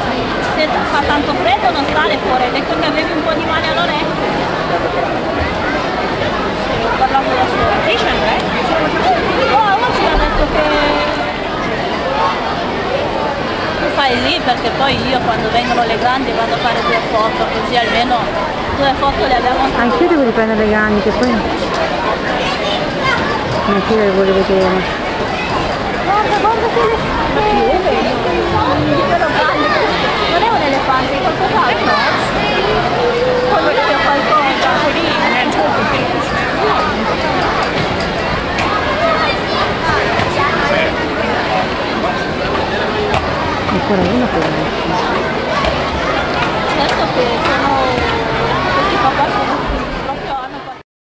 Se fa tanto freddo non stare fuori, hai detto che avevi un po' di male all'orecchio. Sì, ho parlato da sola. Oh, oggi ha detto che tu fai lì perché poi io quando vengono le grandi vado a fare 2 foto, così almeno 2 foto le abbiamo fatte. Anch'io devo riprendere le grandi che poi anch'io le voglio vedere. Guarda che le piume, non è un elefante, è qualcos'altro.